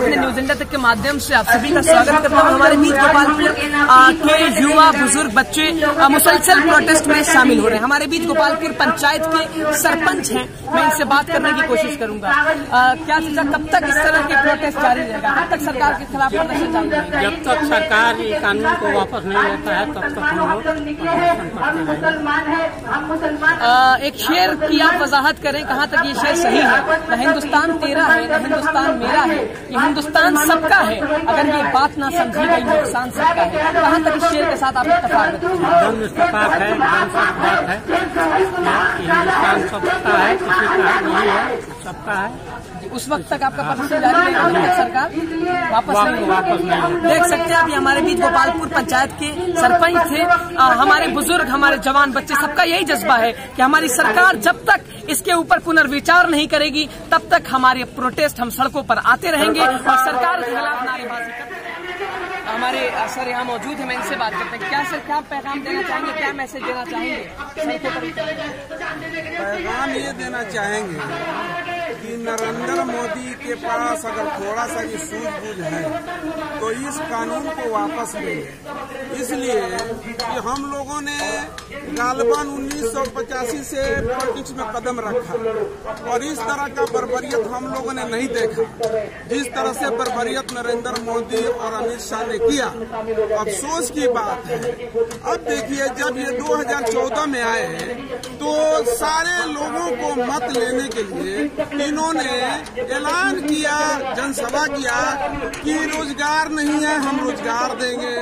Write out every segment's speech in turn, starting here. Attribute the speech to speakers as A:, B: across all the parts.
A: अपने news India तक के माध्यम से आप सभी का स्वागत करता हूँ। हमारे बीच गोपालपुर के युवा बुजुर्ग बच्चे मुसलसल प्रोटेस्ट में शामिल हो रहे हैं। हमारे बीच गोपालपुर पंचायत के सरपंच हैं, मैं इनसे बात करने की कोशिश करूंगा। क्या चीज़ा कब तक इस तरह के प्रोटेस्ट जारी रहेगा? कब तक सरकार के खिलाफ प्रदर्शन जारी रहेगा?
B: जब तक सरकार ये कानून को वापस नहीं लेता है तब तक हम लोग
A: एक शेर की आप वजाहत करें, कहाँ तक ये शेर सही है? न हिंदुस्तान तेरा है न हिंदुस्तान मेरा है, ये हिंदुस्तान सबका है, अगर ये बात ना समझी गई नुकसान सबका है। कहाँ तक इस शेर के साथ आप इत्तेफाक रखते हैं?
B: इत्तेफाक है, हिंदुस्तान सबका है, किसी का नहीं है, सबका है।
A: उस वक्त तक आपका प्रदर्शन जारी रहेगा जब तक सरकार वापस नहीं। देख सकते हैं आप, ये हमारे बीच गोपालपुर पंचायत के सरपंच थे। हमारे बुजुर्ग, हमारे जवान बच्चे, सबका यही जज्बा है कि हमारी सरकार जब तक इसके ऊपर पुनर्विचार नहीं करेगी तब तक हमारे प्रोटेस्ट, हम सड़कों पर आते रहेंगे और सरकार के खिलाफ नारेबाजी करते रहेंगे। हमारे सर यहाँ मौजूद है, मैं इनसे बात करते हैं। क्या सर, क्या पैगाम देना चाहेंगे, क्या मैसेज देना चाहेंगे सड़कों पर?
C: पैगाम ये देना चाहेंगे कि नरेंद्र मोदी के पास अगर थोड़ा सा भी सूझबूझ है तो इस कानून को वापस ले। इसलिए कि हम लोगों ने गालबन 1985 से पॉलिटिक्स में कदम रखा और इस तरह का बर्बरियत हम लोगों ने नहीं देखा। जिस तरह से बर्बरियत नरेंद्र मोदी और अमित शाह ने किया, अफसोस की बात है। अब देखिए, जब ये 2014 में आए तो सारे लोगों को मत लेने के लिए इन्होंने ऐलान किया, जनसभा किया कि रोजगार नहीं है, हम रोजगार देंगे,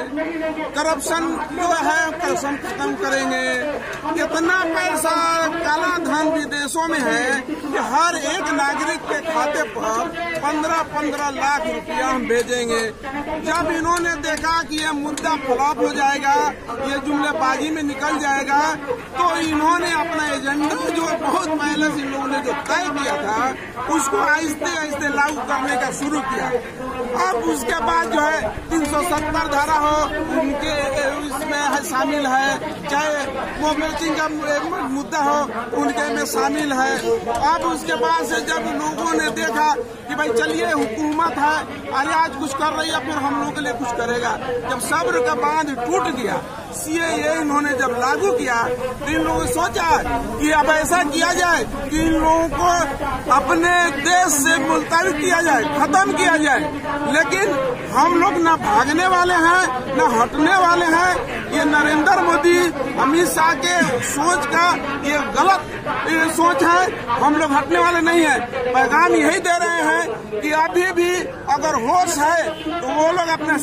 C: करप्शन जो है करप्शन खत्म करेंगे। इतना पैसा काला धन विदेशों में है कि हर एक नागरिक के खाते पर 15-15 लाख रुपया हम भेजेंगे। जब इन्होंने देखा कि ये मुद्दा फ्लॉप हो जाएगा, ये जुमलेबाजी में निकल जाएगा, तो इन्होंने अपना एजेंडा जो बहुत पहले से इन लोगों ने जो तय किया था उसको आहिस्ते आहिस्ते लागू करने का शुरू किया। अब उसके बाद जो है 370 धारा हो उनके इसमें शामिल है, चाहे मोबिलिटी का मुद्दा हो उनके में शामिल है। अब उसके बाद से जब लोगों ने देखा कि भाई चलिए हुकूमत है, अरे आज कुछ कर रही है, फिर हम लोगों के लिए कुछ करेगा। जब सब्र का बांध टूट गया, सीएए इन्होंने जब लागू किया तो इन लोगों ने सोचा कि अब ऐसा किया जाए कि इन लोगों को अपने देश से मुल्तवी किया जाए, खत्म किया जाए। लेकिन हम लोग न भागने वाले हैं न हटने वाले हैं। ये नरेंद्र मोदी, अमित शाह के सोच का ये गलत सोच है, हम लोग हटने वाले नहीं है। पैगाम यही दे रहे हैं कि अभी भी अगर होश है तो वो लोग अपना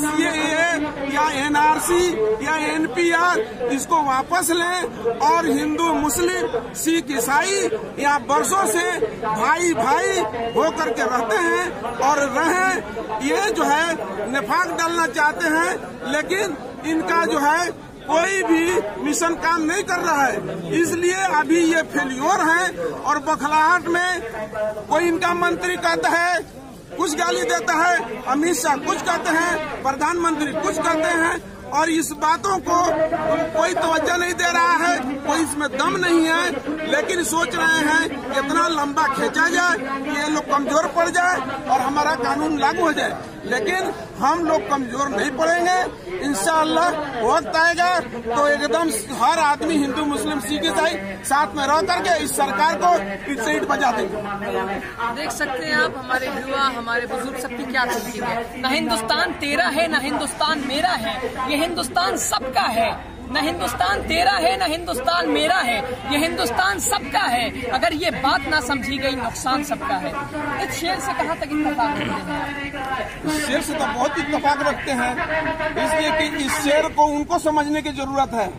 C: सीएए या एनआरसी या एनपीआर इसको वापस लें और हिंदू, मुस्लिम, सिख, ईसाई यहाँ बरसों से भाई भाई होकर के रहते हैं और रहें। ये जो है निफाक डालना चाहते हैं, लेकिन इनका जो है कोई भी मिशन काम नहीं कर रहा है। इसलिए अभी ये फेल्योर है और बखलाहट में कोई इनका मंत्री कहता है, कुछ गाली देता है, अमित शाह कुछ कहते हैं, प्रधानमंत्री कुछ कहते हैं और इस बातों को कोई तवज्जो नहीं दे रहा है, कोई इसमें दम नहीं है। लेकिन सोच रहे हैं कितना लंबा खींचा जाए, ये लोग कमजोर पड़ जाए और हमारा कानून लागू हो जाए। लेकिन हम लोग कमजोर नहीं पड़ेंगे। इंशाअल्लाह वक्त आएगा तो एकदम हर आदमी, हिंदू, मुस्लिम, सिख, ईसाई साथ में रह करके इस सरकार को ईट से ईट बजा देंगे।
A: देख सकते हैं आप, हमारे युवा, हमारे बुजुर्ग सबकी क्या तस्वीर है। न हिंदुस्तान तेरा है न हिंदुस्तान मेरा है, ये हिंदुस्तान सबका है। न हिंदुस्तान तेरा है न हिंदुस्तान मेरा है, ये हिंदुस्तान सबका है, अगर ये बात ना समझी गई नुकसान सबका है। इस शेर से कहाँ तक इत्तेफाक रखते हैं?
C: इस शेर से तो बहुत इत्तेफाक रखते हैं, इसलिए कि इस शेर को उनको समझने की जरूरत है।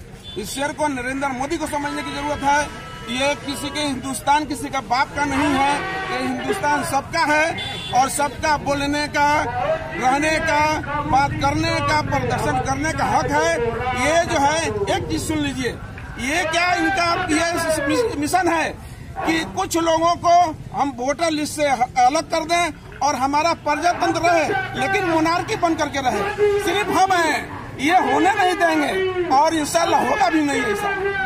C: इस शेर को नरेंद्र मोदी को समझने की जरूरत है। ये किसी के हिंदुस्तान किसी का बाप का नहीं है, ये हिंदुस्तान सबका है और सबका बोलने का, रहने का, बात करने का, प्रदर्शन करने का हक है। ये जो है, एक चीज सुन लीजिए, ये क्या इनका ये मिशन है कि कुछ लोगों को हम वोटर लिस्ट से अलग कर दें और हमारा प्रजातंत्र रहे, लेकिन मोनार्की बन करके रहे। सिर्फ हम हैं, ये होने नहीं देंगे और इंशाल्लाह होगा भी नहीं ऐसा।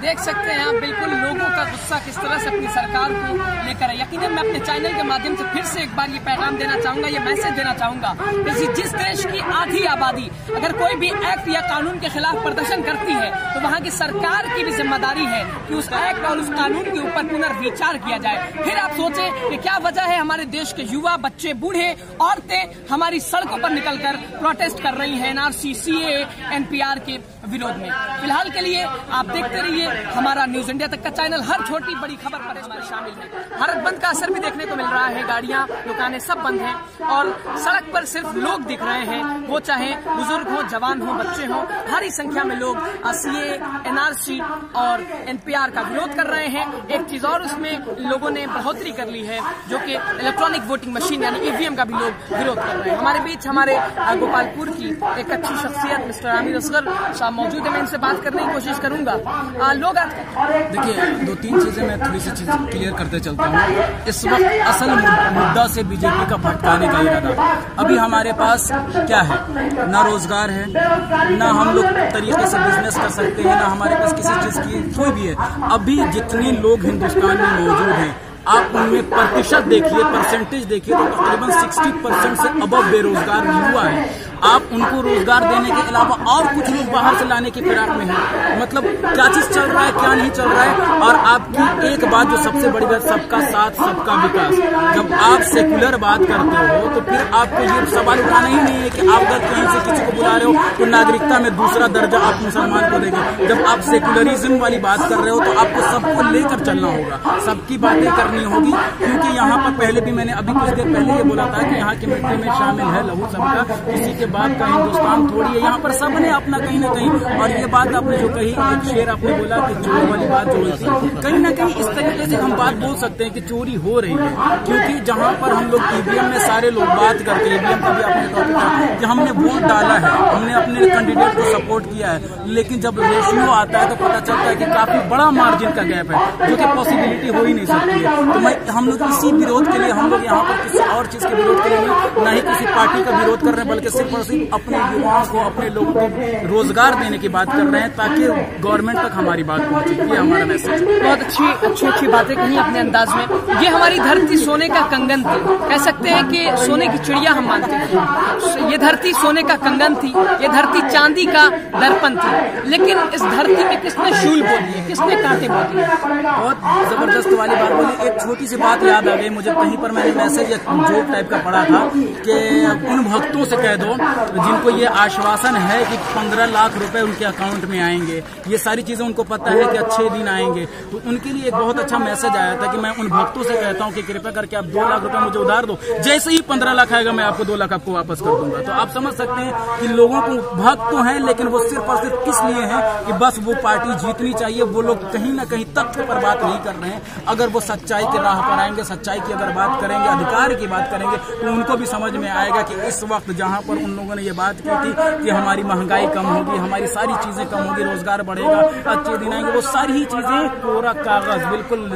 A: देख सकते हैं आप बिल्कुल लोगों का गुस्सा किस तरह से अपनी सरकार को लेकर है। यकीनन मैं अपने चैनल के माध्यम से फिर से एक बार ये पैगाम देना चाहूंगा, ये मैसेज देना चाहूंगा कि जिस देश की आधी आबादी अगर कोई भी एक्ट या कानून के खिलाफ प्रदर्शन करती है तो वहाँ की सरकार की भी जिम्मेदारी है कि उस एक्ट और उस कानून के ऊपर पुनर्विचार किया जाए। फिर आप सोचें कि क्या वजह है हमारे देश के युवा, बच्चे, बूढ़े, औरतें हमारी सड़कों पर निकलकर प्रोटेस्ट कर रही हैं एनआरसी, सीए, एनपीआर के विरोध में। फिलहाल के लिए आप देखते रहिए हमारा न्यूज इंडिया तक का चैनल। हर छोटी बड़ी खबर पर हमारे शामिल है। भारत बंद का असर भी देखने को मिल रहा है। गाड़ियां, दुकानें सब बंद हैं और सड़क पर सिर्फ लोग दिख रहे हैं, वो चाहे बुजुर्ग हो, जवान हो, बच्चे हो। भारी संख्या में लोग सीए, एनआरसी और एनपीआर का विरोध कर रहे हैं। एक चीज और उसमें लोगों ने बढ़ोतरी कर ली है जो कि इलेक्ट्रॉनिक वोटिंग मशीन यानी ईवीएम का भी लोग विरोध कर रहे हैं। हमारे बीच हमारे गोपालपुर की एक अच्छी शख्सियत मिस्टर आमिर असगर साहब मौजूद है। मैं इनसे बात करने की कोशिश करूंगा। लोग
D: देखिए, 2-3 चीजें मैं थोड़ी सी चीज क्लियर करते चलता हूँ। इस वक्त असल मुद्दा से बीजेपी का भटकाने का इरादा। अभी हमारे पास क्या है? ना रोजगार है, ना हम लोग तरीके से बिजनेस कर सकते हैं, ना हमारे पास किसी चीज की कोई भी है। अभी जितने लोग हिंदुस्तान में मौजूद हैं, आप उनमें प्रतिशत देखिए, परसेंटेज देखिए तो तकरीबन 60% से अबव बेरोजगार युवा है। आप उनको रोजगार देने के अलावा और कुछ लोग बाहर से लाने की फिराक में हैं। मतलब क्या चीज चल रहा है, क्या नहीं चल रहा है। और आपकी एक बात जो सबसे बड़ी बात, सबका साथ सबका विकास। जब आप सेकुलर बात करते हो तो फिर आपको ये सवाल उठाना ही नहीं है कि आप अगर कहीं से किसी को बुला रहे हो तो नागरिकता में दूसरा दर्जा आप मुसलमान को देंगे। जब आप सेकुलरिज्म वाली बात कर रहे हो तो आपको सबको लेकर चलना होगा, सबकी बातें करनी होगी। क्योंकि यहाँ पर पहले भी मैंने अभी कुछ देर पहले ये बोला था कि यहाँ की मिट्टी में शामिल है लहू सबका, किसी के बात का हिंदुस्तान थोड़ी है। यहाँ पर सब ने अपना कहीं ना कहीं, और ये बात आपने जो कही, एक शेर आपने बोला कि चोर वाली बात जो हुई, कहीं ना कहीं इस तरीके से हम बात बोल सकते हैं कि चोरी हो रही है। क्योंकि जहाँ पर हम लोग ईवीएम में सारे लोग बात करते हैं, ईवीएम का भी आपने टॉपिक है कि हमने वोट डाला है, हमने अपने कैंडिडेट को सपोर्ट किया है, लेकिन जब रेशियो आता है तो पता चलता है कि काफी बड़ा मार्जिन का गैप है जो कि पॉसिबिलिटी हो ही नहीं सकती है। तो हम लोग इसी विरोध के लिए, हम लोग यहाँ पर किसी और चीज के विरोध के लिए नहीं, ना ही किसी पार्टी का विरोध कर रहे हैं, बल्कि सिर्फ और सिर्फ अपने युवाओं को, अपने लोगों को रोजगार देने की बात कर रहे हैं ताकि गवर्नमेंट तक हमारी बात पहुंचे। ये हमारा मैसेज।
A: बहुत अच्छी बातें कही अपने अंदाज में। ये हमारी धरती सोने का कंगन थी, कह सकते हैं कि सोने की चिड़िया हम मानते थे। ये धरती सोने का कंगन थी, ये धरती चांदी का दर्पण थी, लेकिन इस धरती में किसने शूल बोल दिए, किसने कांटे बोल दिए।
D: बहुत जबरदस्त वाली बात बोली। एक छोटी सी बात याद आ गई मुझे, कहीं पर मैंने मैसेज या जोक टाइप का पढ़ा था कि उन भक्तों से कह दो जिनको ये आश्वासन है कि 15 लाख रुपए उनके अकाउंट में आएंगे, ये सारी चीजें उनको पता है कि अच्छे दिन आएंगे, तो उनके लिए एक बहुत अच्छा मैसेज आया था कि मैं उन भक्तों से कहता हूं कि कृपया करके आप 2 लाख रुपए मुझे उधार दो, जैसे ही 15 लाख आएगा मैं आपको 2 लाख आपको वापस कर दूंगा। तो आप समझ सकते हैं कि लोगों को भक्त तो है, लेकिन वो सिर्फ और सिर्फ किस लिए है कि बस वो पार्टी जीतनी चाहिए। वो लोग कहीं ना कहीं तथ्य पर बात नहीं कर रहे हैं। अगर वो सच्चाई के राह पर आएंगे, सच्चाई की अगर बात करेंगे, अधिकार की बात करेंगे, तो उनको भी समझ में आएगा कि इस वक्त जहां पर उन लोगों ने ये बात की थी कि हमारी महंगाई कम होगी, हमारी सारी चीजें कम होगी, रोजगार बढ़ेगा, अच्छे दिन आएंगे, वो सारी ही चीजें कोरा कागज। बिल्कुल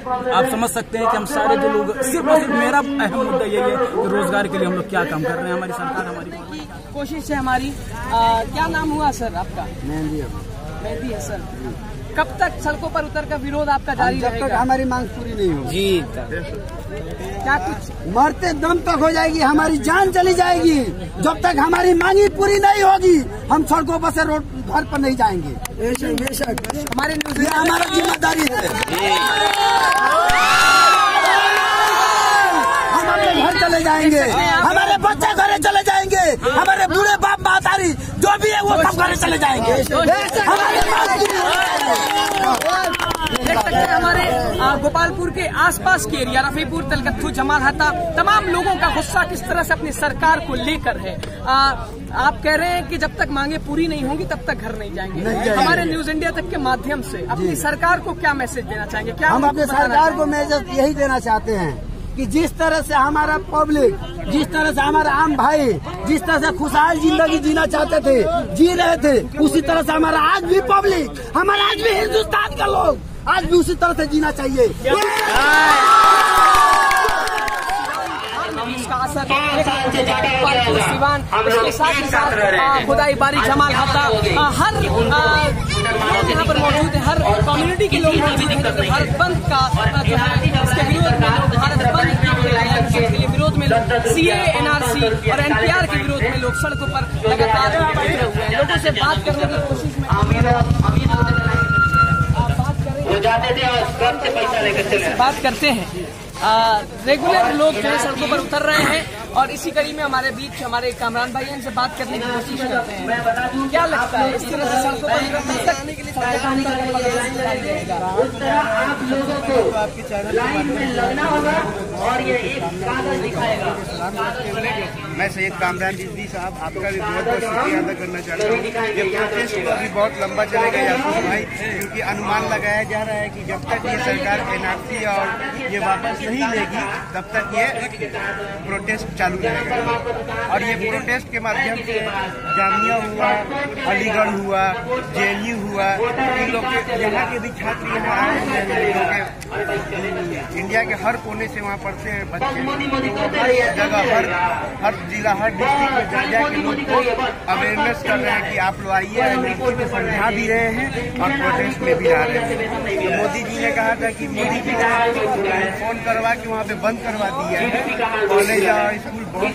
D: आप समझ सकते हैं कि हम सारे जो लोग, सिर्फ और सिर्फ मेरा अहम मुद्दा यही है कि रोजगार के लिए हम लोग क्या काम कर रहे हैं। हमारी सरकार, हमारी
A: कोशिश है हमारी। क्या नाम हुआ सर आपका? मेहंदी है सर। कब तक सड़कों पर उतर कर विरोध आपका जारी रहेगा?
E: जब तक हमारी मांग पूरी नहीं होगी
A: जी। क्या कुछ
E: मरते दम तक हो जाएगी, हमारी जान चली जाएगी। जब तक हमारी मांगी पूरी नहीं होगी हम सड़कों पर से रोड घर पर नहीं जाएंगे।
A: हमारे न्यूज़,
E: ये हमारा जिम्मेदारी है। हम अपने घर चले जाएंगे, हमारे बच्चे घरे चले जाएंगे, हमारे बूढ़े बाप महतारी जो भी है वो सब घरे चले जाएंगे।
A: देख सकते हैं हमारे गोपालपुर के आसपास के एरिया, रफीपुर, तलकत्थू, जमालहता, तमाम लोगों का गुस्सा किस तरह से अपनी सरकार को लेकर है। आप कह रहे हैं कि जब तक मांगे पूरी नहीं होंगी तब तक घर नहीं जाएंगे। हमारे न्यूज इंडिया तक के माध्यम से अपनी सरकार को क्या मैसेज देना चाहेंगे? क्या
E: हम अपनी सरकार को मैसेज यही देना चाहते हैं कि जिस तरह से हमारा पब्लिक, जिस तरह से हमारा आम भाई जिस तरह से खुशहाल जिंदगी जीना चाहते थे, जी रहे थे, उसी तरह से हमारा आज भी पब्लिक, हमारा आज भी हिंदुस्तान के लोग आज भी उसी तरह से जीना चाहिए।
A: इसका असर सिवान, इसके साथ खुदाई बारी, जमालहता, हर यहाँ पर मौजूद है। हर कम्युनिटी के लोग मौजूद हैं। भारत बंद का जो है उसके विरोध में लोग, भारत बंद के विरोध में लोग, CAA, NRC और NPR के विरोध में लोग सड़कों पर लगातार उतरे हुए हैं। लोगों से बात करने की कोशिश में बात करते हैं। रेगुलर लोग जो है सड़कों पर उतर रहे हैं और इसी कड़ी में हमारे बीच हमारे कामरान भाई इनसे बात करने की कोशिश करते हैं। क्या लगता है इस तरह से सड़कों पर उतरने के लिए
E: आप लोगों को लाइन में लगना होगा और ये एक कागज दिखाएगा।
F: मैं सैयद कामरान रिजवी साहब आपका भी बहुत बहुत शुक्रिया अदा करना चाहता हूँ। ये प्रोटेस्ट तो अभी बहुत लंबा चलेगा यासूफ भाई, क्योंकि अनुमान लगाया जा रहा है कि जब तक ये सरकार NRC और ये वापस नहीं लेगी तब तक ये प्रोटेस्ट चालू रहेगा। और ये प्रोटेस्ट के माध्यम से जामिया हुआ, अलीगढ़ हुआ, JNU हुआ, इन लोग के यहाँ के भी छात्र यहाँ आए हुए हैं। इंडिया के हर कोने से वहाँ पढ़ते हैं बच्चे, हर जगह हर जिला हर डिस्ट्रिक्ट में जा जा के लोग को अवेयरनेस कर रहे हैं कि आप लोग आइए। NRC को समझा भी रहे हैं और प्रोटेस्ट में भी आ रहे हैं। तो मोदी जी ने कहा था कि मोदी जी ने फोन करवा के वहाँ पे बंद करवा दिया है कॉलेज और स्कूल, बहुत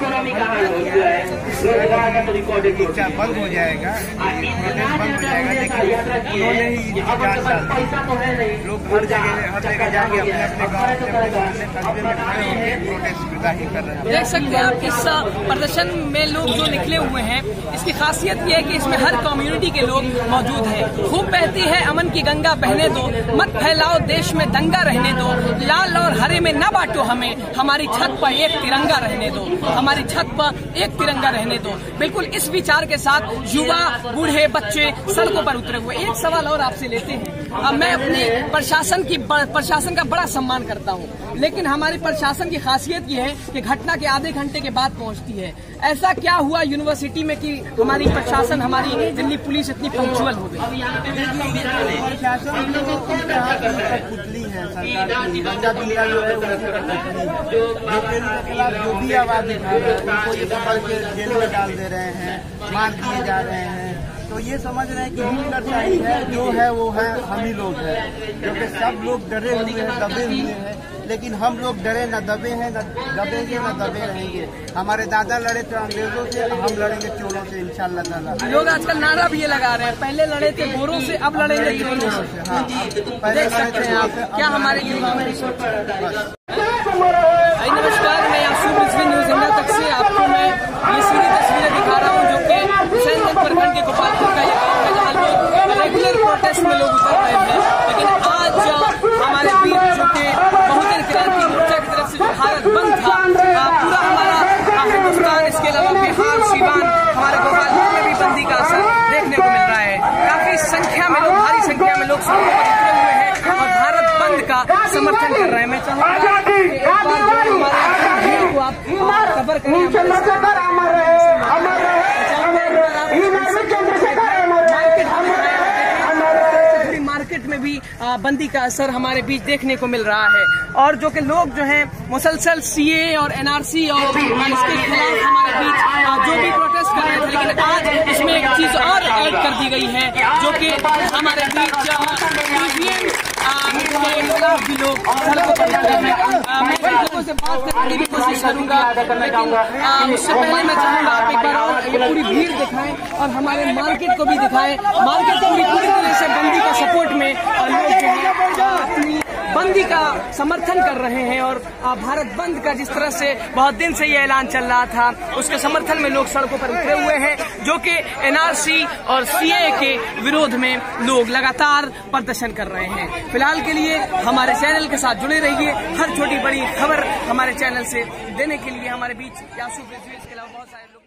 F: शिक्षा बंद हो जाएगा, प्रोटेस्ट बंद हो जाएगा। लेकिन उन्होंने ही जान डाल लोग हर जगह जाके अपने अपने गाँव से अपने कस्बे में खड़े होकर प्रोटेस्ट जाहिर कर रहे हैं।
A: देख सकते हैं आप इस प्रदर्शन में लोग जो निकले हुए हैं, इसकी खासियत यह है कि इसमें हर कम्युनिटी के लोग मौजूद हैं। खूब बहती है अमन की गंगा, बहने दो, मत फैलाओ देश में दंगा रहने दो, लाल और हरे में न बांटो हमें, हमारी छत पर एक तिरंगा रहने दो, हमारी छत पर एक तिरंगा रहने दो। बिल्कुल इस विचार के साथ युवा, बूढ़े, बच्चे सड़कों पर उतरे हुए। एक सवाल और आपसे लेते हैं। मैं अपने प्रशासन का बड़ा सम्मान करता हूं, लेकिन हमारी प्रशासन की खासियत यह है कि घटना के आधे घंटे के बाद पहुंचती है। ऐसा क्या हुआ यूनिवर्सिटी में कि हमारी प्रशासन, हमारी दिल्ली पुलिस इतनी पंक्चुअल हो गई?
F: प्रशासन पुतली है सरकार की, गंगा बिल्ला जो है जो भी आवाज उठा रहे हैं उनको ये पकड़ के जेल में डाल दे रहे हैं, मार दिए जा रहे हैं। तो ये समझ रहे हैं कि हिटलरशाही है, जो है वो है हम ही लोग हैं, क्योंकि सब लोग डरे हुए हैं, दबे हुए हैं। लेकिन हम लोग डरे न दबे हैं, न दबेंगे न दबे रहेंगे। हमारे दादा लड़े थे अंग्रेजों से, हम लड़ेंगे चोरों से इंशाल्लाह ताला।
A: लोग आजकल नारा भी ये लगा रहे हैं, पहले लड़े थे गोरों से, अब लड़ेंगे चोरों से।
F: हाँ,
A: देख सकते हैं आप क्या हमारे युवाओं में। नमस्कार, मैं यासूफ रिजवी न्यूज इंडिया तक से आपको मैं ये सीधी तस्वीरें दिखा रहा हूँ, जो कि हुसैनगंज प्रखंड के गोपालपुर का ये गाँव है, जहाँ लोग रेगुलर प्रोटेस्ट में लोग उतर रहे हैं। लेकिन आज हमारे बीच जो कि बहुजन क्रांति मोर्चा की तरफ से जो भारत बंद था, पूरा हमारा हिंदुस्तान, इसके अलावा बिहार, सीवान, हमारे गोपालपुर में भी बंदी का असर देखने को मिल रहा है। काफी संख्या में लोग, भारी संख्या में लोग सड़कों पर उतरे हुए हैं और भारत बंद का समर्थन कर रहे हैं। मैं चाहूँगा खबर मार्केट में भी बंदी का असर हमारे बीच देखने को मिल रहा है। और जो कि लोग जो हैं मुसलसल CAA और NRC और इसके खिलाफ हमारे बीच जो भी प्रोटेस्ट कर रहे थे, लेकिन आज इसमें एक चीज और ऐड कर दी गई है, जो कि हमारे बीच के खिलाफ भी लोग सड़कों पर उतरे हैं। मैं लोगों से बात करने की भी कोशिश करूंगा, लेकिन उससे पहले मैं चाहूंगा आप एक बार और ये पूरी भीड़ दिखाएं और हमारे मार्केट को भी दिखाएं। मार्केट पूरी तरह से बंदी का सपोर्ट में लोग जो है अपनी बंदी का समर्थन कर रहे हैं। और भारत बंद का जिस तरह से बहुत दिन से ये ऐलान चल रहा था, उसके समर्थन में लोग सड़कों पर उतरे हुए हैं, जो कि NRC और CAA के विरोध में लोग लगातार प्रदर्शन कर रहे हैं। फिलहाल के लिए हमारे चैनल के साथ जुड़े रहिए। हर छोटी बड़ी खबर हमारे चैनल से देने के लिए हमारे बीच यासूफ रिजवी, इसके अलावा बहुत सारे लोग